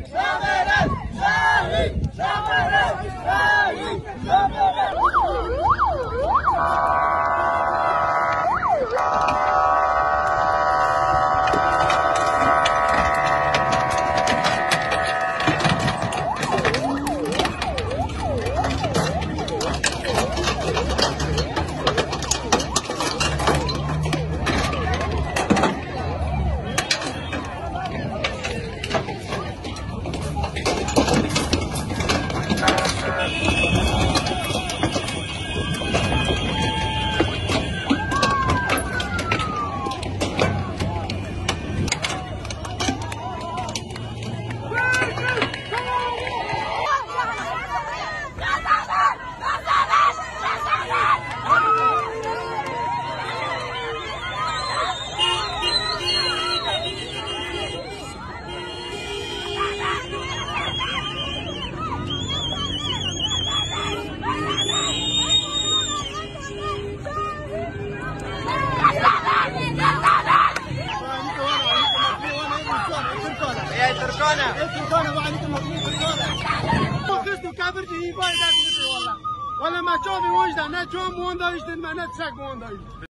تركانا وعليكم تركانا خستو كافر جهي بايدك والله ما تشوفي وجده نا تشوف مون دايشتن ما نتسك مون دايشتن